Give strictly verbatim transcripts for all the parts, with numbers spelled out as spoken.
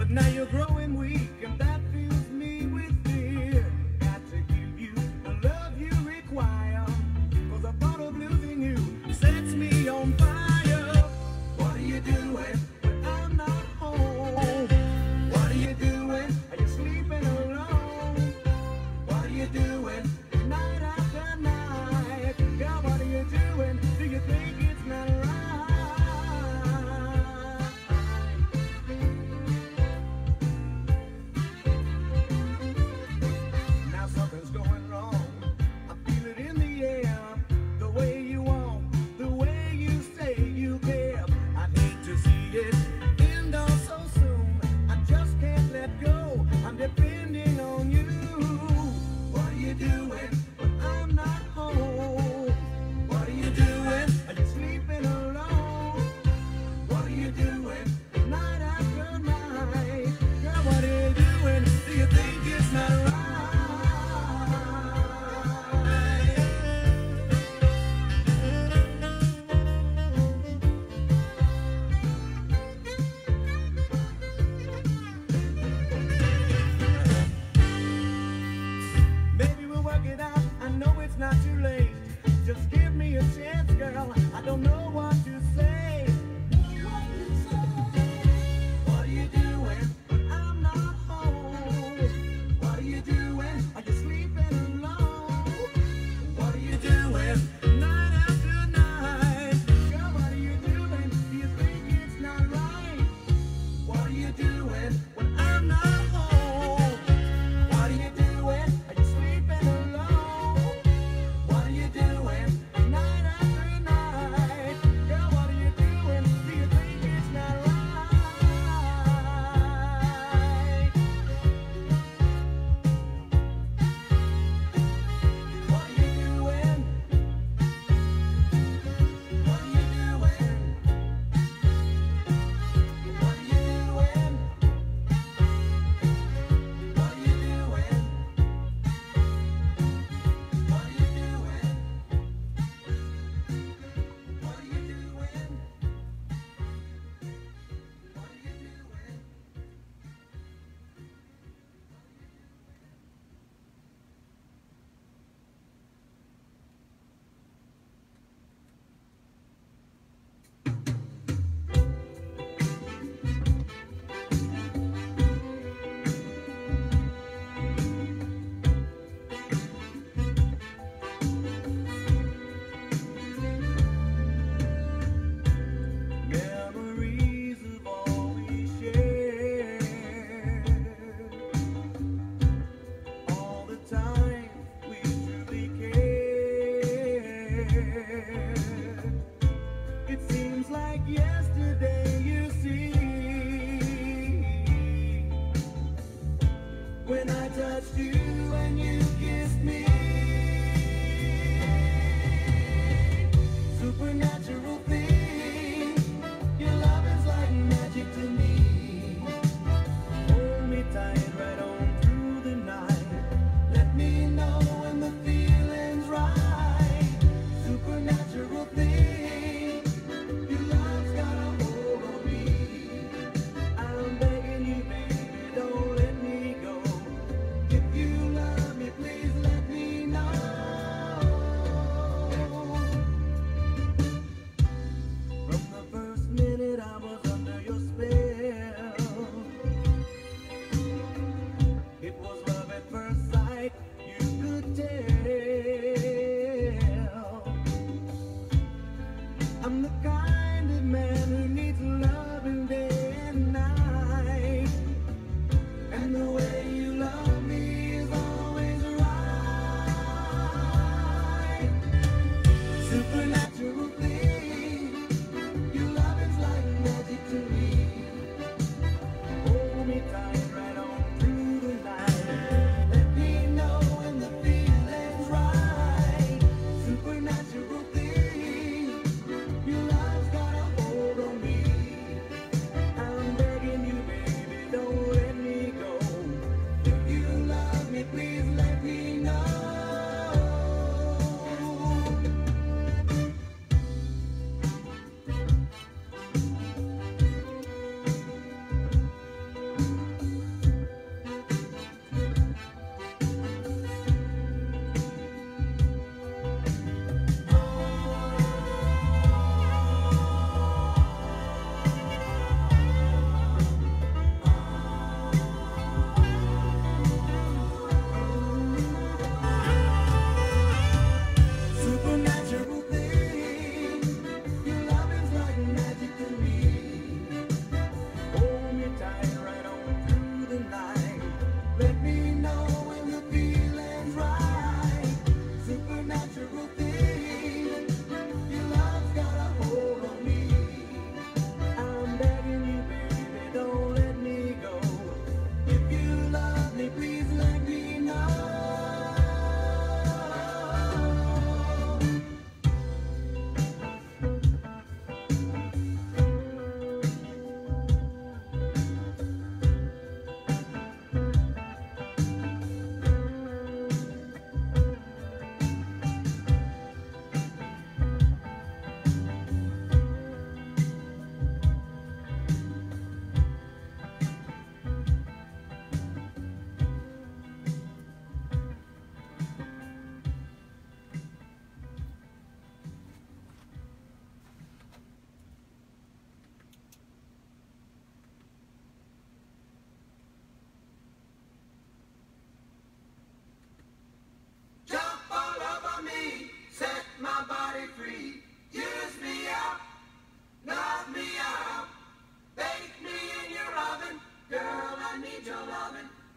now you're growing weak, and that fills me with fear. Got to give you the love you require, cause the thought of losing you sets me on fire. What are you doing when I'm not home? What are you doing? Are you sleeping alone? What are you doing night after night? Girl, what are you doing? Do you think it's not right? Now something's going wrong. I feel it in the air. The way you walk, the way you say you care. I'd hate to see it end all so soon. I just can't let go. I'm depending on you. What are you doing when I'm not home? What are you doing? Are you sleeping alone? What are you doing night after night? Girl, what are you doing? Do you think it's not right? Maybe we'll work it out. I know it's not too late. Just give me a chance, girl. I don't know what to say. What are you doing when I'm not home? What are you doing? Are you sleeping alone? What are you doing night after night? Girl, what are you doing? Do you think it's not right? What are you doing when I'm not home? What are you doing? Are you sleeping alone? What are you doing night after night? Girl, what are you doing? Do you think it's not right? What are you doing? What are you doing? What are you doing? What are you doing? What are you doing? What are you doing? What are you doing? Memories of all we shared, all the time we truly cared. It seems like yesterday, you see, when I touched you and you kissed me. Supernatural thing, your love is like magic to me. Hold me tight right on through the night. Let me know when the feeling's right. Supernatural thing, your love's got a hold on me. I'm begging you, baby, don't let me go. If you love me, please let me know. From the first minute I was under your spell, it was love at first sight, you could tell. I'm the kind of man who needs loving day and night, and the way you love me is always right. Supernatural thing, your love is like magic to me. Hold me tight right on through the night. Let me know when the feeling's right. Supernatural thing, your love's got a hold on me. I'm begging you, baby, don't let me go. If you love me, please let me know.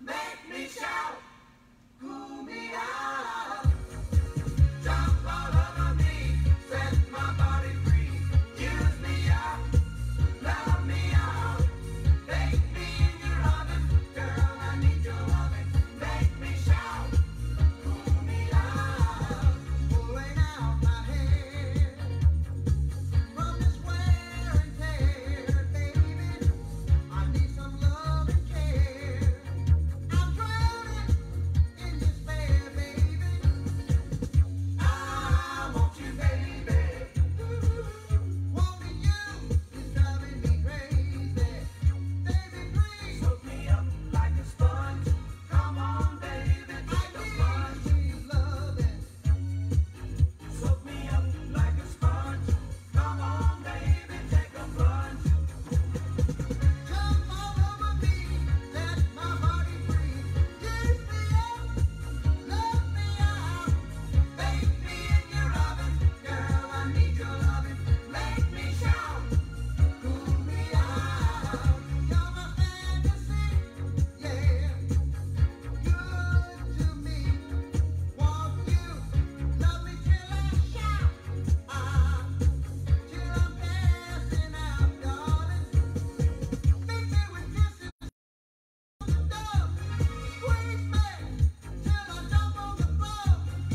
make me shout, cool me out. Jump all over me, set my body free. Use me up, love me out. Bake me in your oven, girl, I need your loving. Make me shout, cool me out. Pulling out my hair from this wear and tear, baby. I need some love and care. I'm drowning in despair, baby. I want you, baby. Wanting you is driving me crazy. Baby, please soak me up like a sponge. Come on, baby, take a plunge. I need loving. Soak me up like a sponge. Come on, baby, take a plunge. Jump all over me, set my body free. Use me up, love me out. Bake me in your oven, girl, I need your loving. Make me shout, cool me out. You're my fantasy, yeah. Good to me. Want you, love me till I shout, ah, till I'm passing out, darling. Beat me with kisses on the door. Squeeze me till I jump on the floor.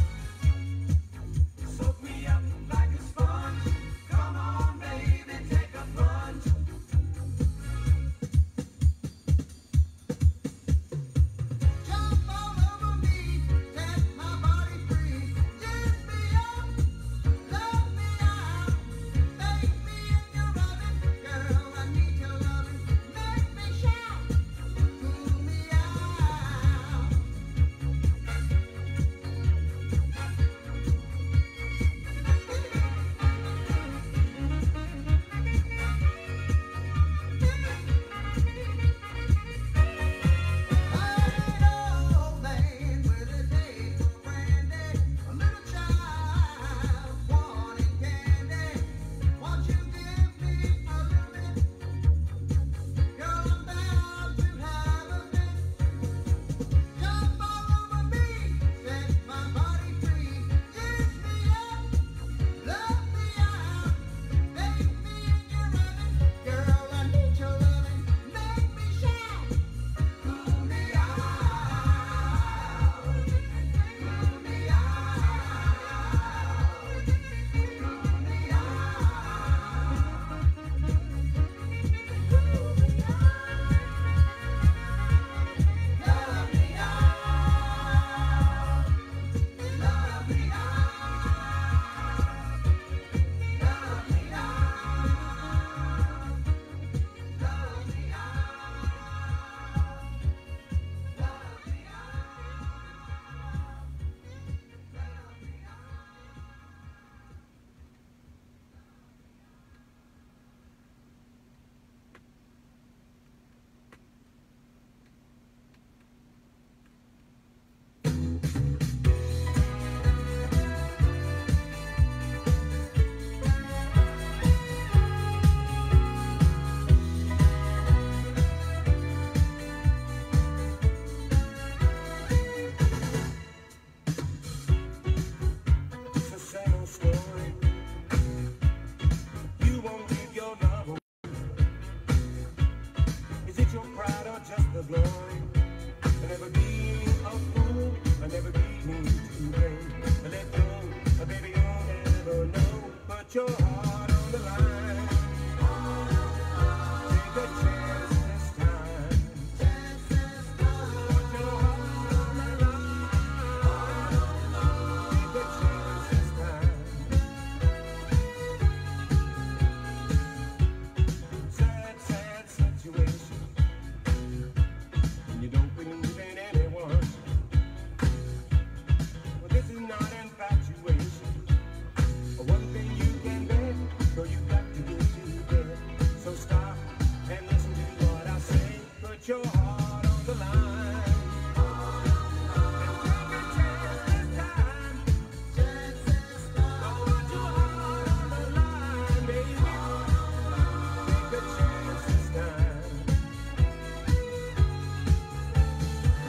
Soak me up like a sponge. Come on, baby, take a plunge. Jump all over me, set my body free. Use me up, love me out. Bake me in your oven, girl, I need your loving. Make me shout, cool me out. An old man with a taste for brandy, a little child wanting candy. Won't you give me a little bit? Girl, I'm bound to have a fit. Jump all over me, set my body free. Use me up, love me out. Bake me in your oven, girl, I need your loving. Make me shout, cool me out, cool me out, cool me It's the same old story. You won't give your love away. Is it your pride or just the glory? I'll never be a fool. I'll never be mean to blame. Let go, baby, you'll never know. Put your heart on the line. Take a chance this time. Put your heart on the line. Take a chance this time. Sad, sad situation. When you don't believe in anyone. Well, this is not infatuation. One thing you can bet, girl, you got to get to bed. So stop and listen to what I say. Put your heart on the line. And take a chance this time. Go put your heart on the line, baby. Take a chance this time.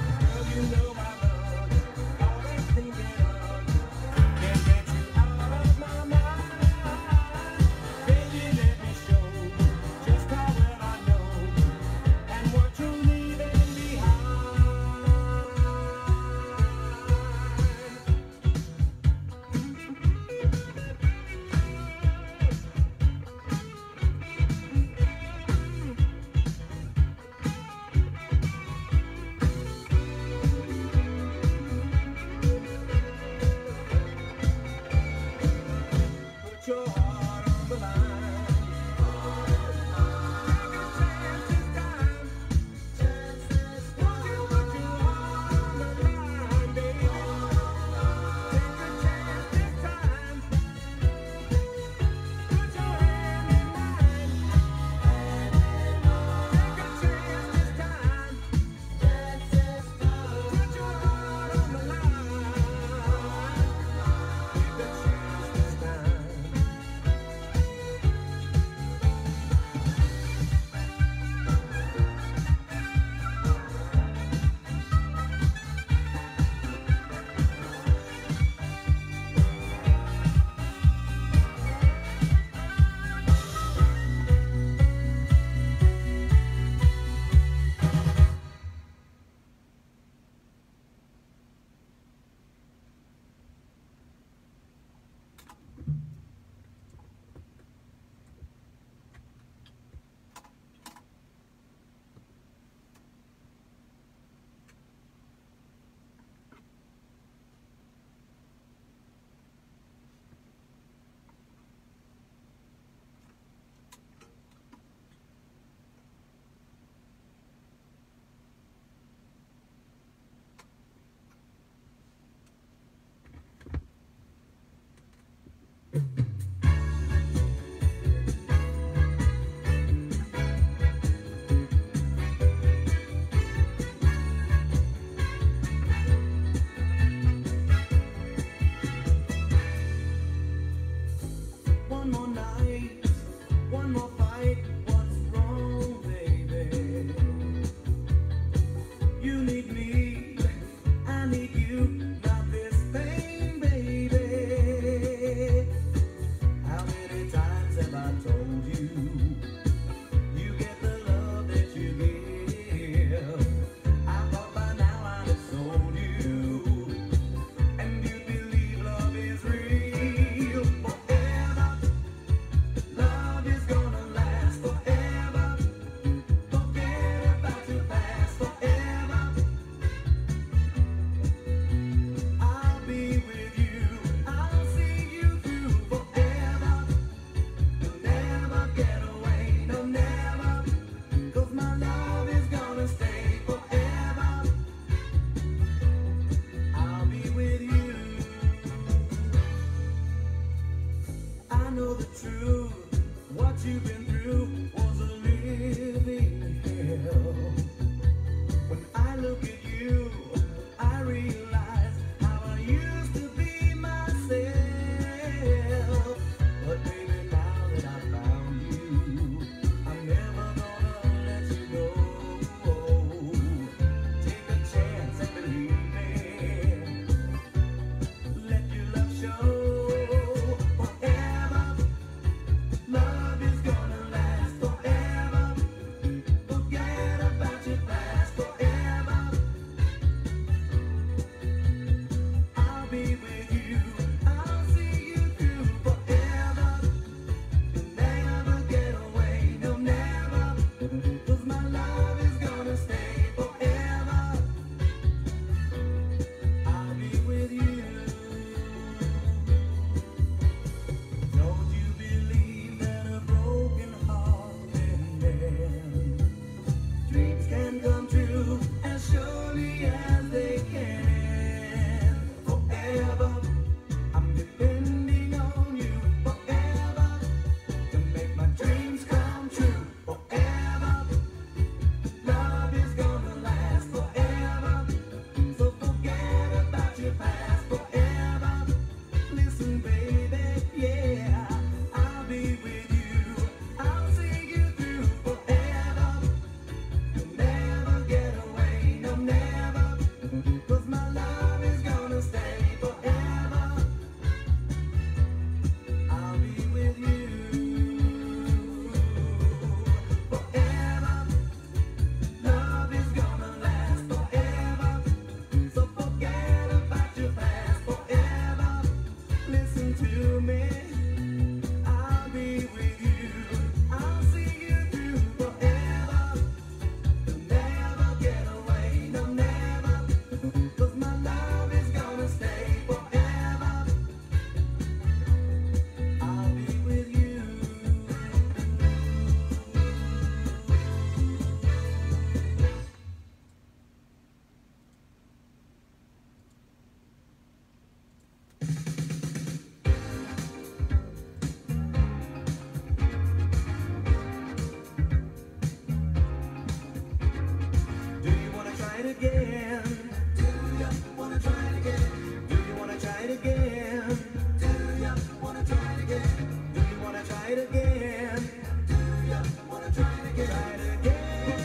try it again? Do you wanna try it again? Do you wanna try it again? Do you wanna try it again? Do you wanna try it again? Do you wanna try it again? Try it again.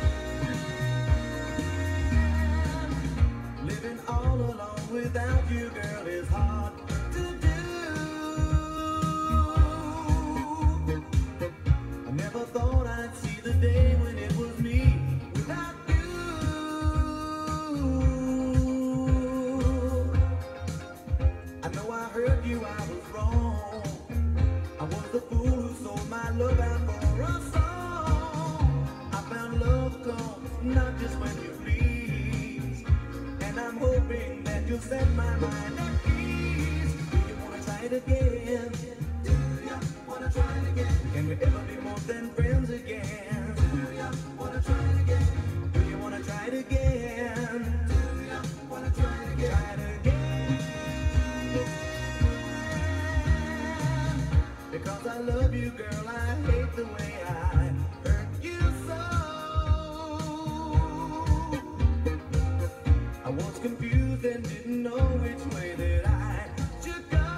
Living all alone without you, girl, is hard to do. I never thought I'd see the day when it was me without you. I know I hurt you, I was wrong. I was the fool who sold my love out for a song. I found love comes not just when you please, and I'm hoping that you'll set my mind at ease. Do you wanna try it again? Do you wanna try it again? Can we ever be more than friends again? Do you wanna try it again? Do you wanna try it again? Do you wanna try it again? Try it again. Because I love you, girl, I hate the way I hurt you so. I was confused and didn't know which way that I should go.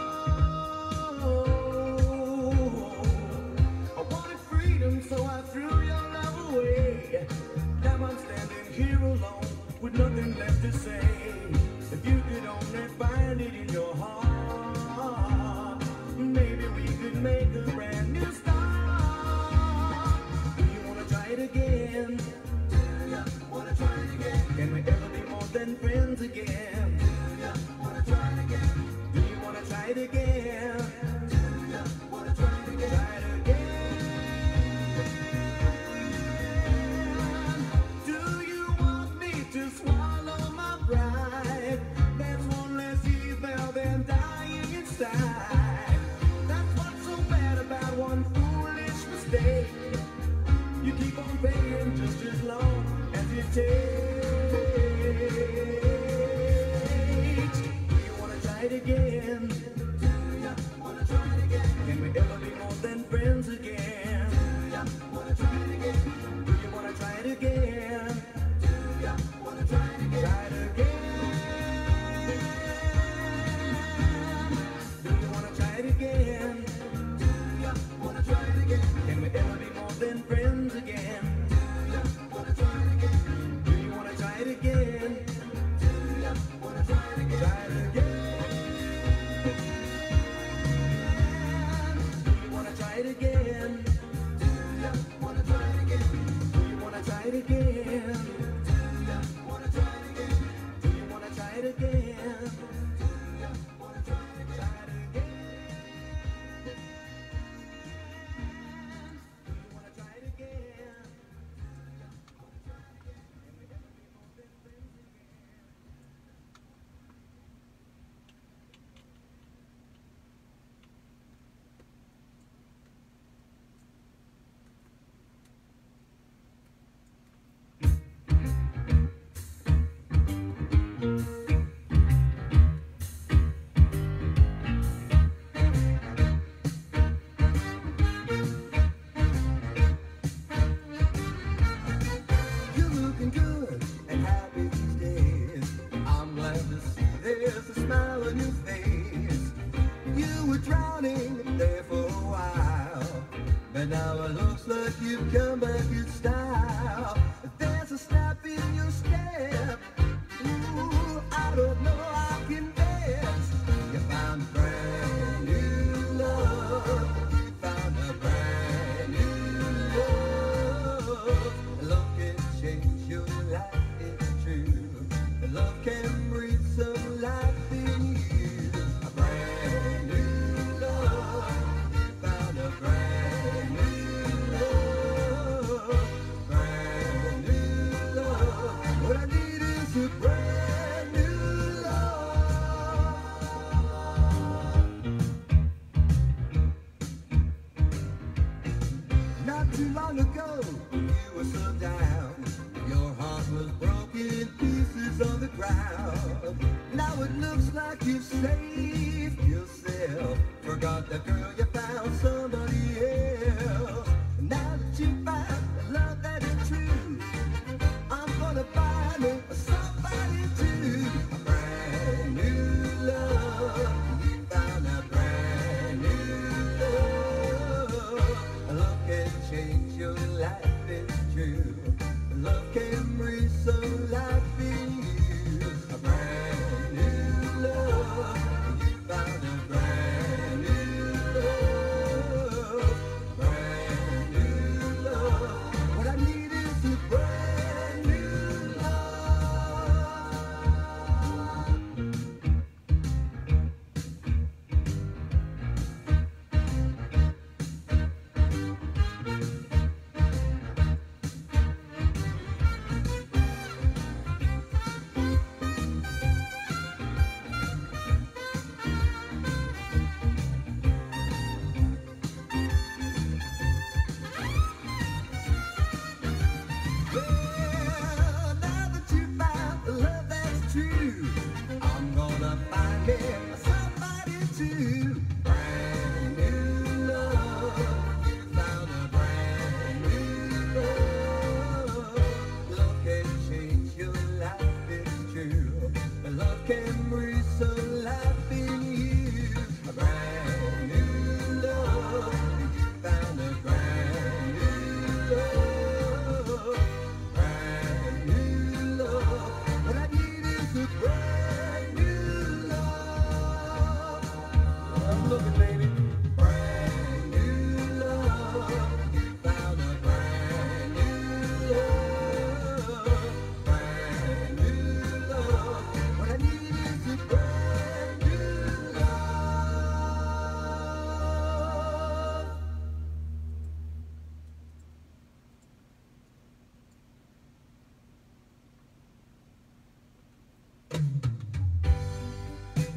I wanted freedom, so I threw your love away. Now I'm standing here alone with nothing left to say. If you could only find it in your heart, maybe we could make a brand new start. Do you wanna try it again? Do you wanna try it again? Can we ever be more than friends again? Do you wanna try it again? Do you wanna try it again? Do you wanna try it again? Try it again. Do you want me to swallow my pride? There's one less evil than dying inside. That's what's so bad about one foolish mistake. You keep on paying just as long as it takes. Do you wanna try it again? Do you wanna try it again? Can we ever be more than friends again? Do you wanna try it again? Do you wanna try it again? Do you wanna try it again? Try it again. Do you wanna try it again? Do you wanna try it again? Can we ever be more than friends again? Do you wanna try it again? Do you wanna try it again? Do you wanna try it again? Try it again. Do you wanna try it again? Do you wanna try it again? Do you wanna try it again? Do you wanna try it again? Do you wanna try it again? Do you wanna try it again? Try it again. Do you wanna try it again? You're looking good and happy these days. I'm glad to see there's a smile on your face. You were drowning there for a while, but now it looks like you've come back in style. There's a snap in your step. Ooh, I don't know, I can guess. You found a brand new love. You found a brand new love. Love can change your life, it's true. Love can breathe some life in you. A brand new love. You found a brand new love.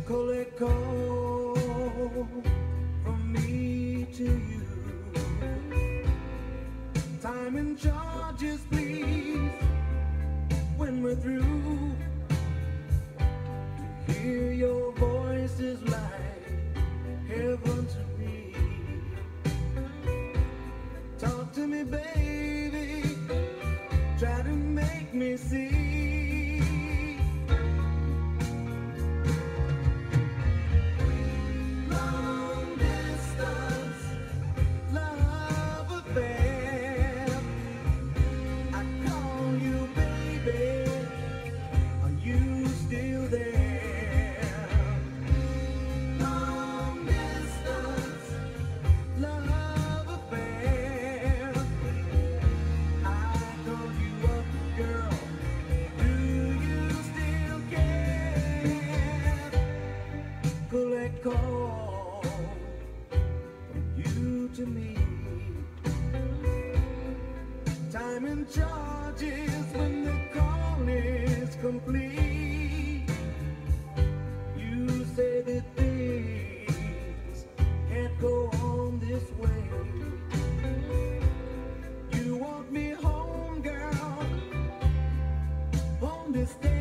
collect call from me to you. Time and charges, please, when we're through. To hear your voice is like heaven to me. Talk to me, baby, try to make me see. Call from you to me. Time and charges when the call is complete. You say that things can't go on this way. You want me home, girl, home to stay.